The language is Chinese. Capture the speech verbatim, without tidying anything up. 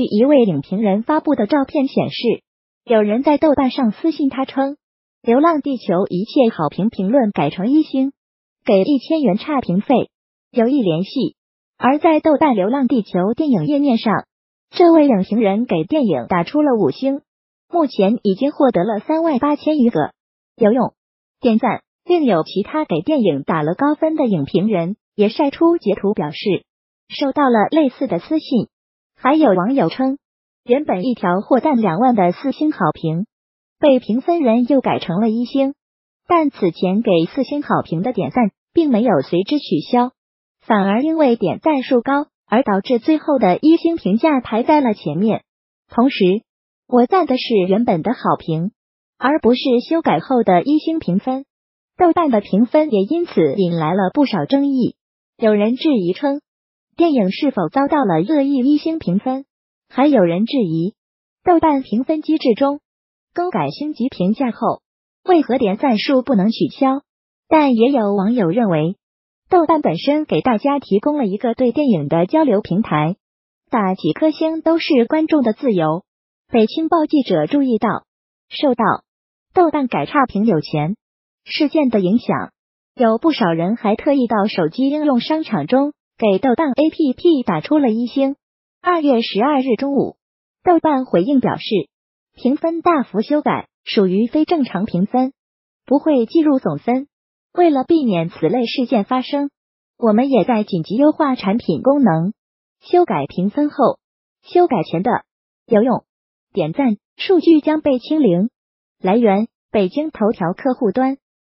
据一位影评人发布的照片显示，有人在豆瓣上私信他称，《流浪地球》一切好评评论改成一星，给一千元差评费，有意联系。而在豆瓣《流浪地球》电影页面上，这位影评人给电影打出了五星，目前已经获得了三万八千余个有用点赞。另有其他给电影打了高分的影评人也晒出截图表示收到了类似的私信。还有网友称，原本一条获赞两万的四星好评，被评分人又改成了一星，但此前给四星好评的点赞并没有随之取消，反而因为点赞数高而导致最后的一星评价排在了前面。同时，我赞的是原本的好评，而不是修改后的一星评分。豆瓣的评分也因此引来了不少争议，有人质疑称，电影是否遭到了恶意一星评分？还有人质疑，豆瓣评分机制中更改星级评价后，为何点赞数不能取消？但也有网友认为，豆瓣本身给大家提供了一个对电影的交流平台，打几颗星都是观众的自由。北青报记者注意到，受到豆瓣改差评有钱事件的影响，有不少人还特意到手机应用商场中给豆瓣 A P P 打出了一星。二月十二日中午，豆瓣回应表示，评分大幅修改，属于非正常评分，不会计入总分。为了避免此类事件发生，我们也在紧急优化产品功能。修改评分后，修改前的有用点赞数据将被清零。来源：北京头条客户端。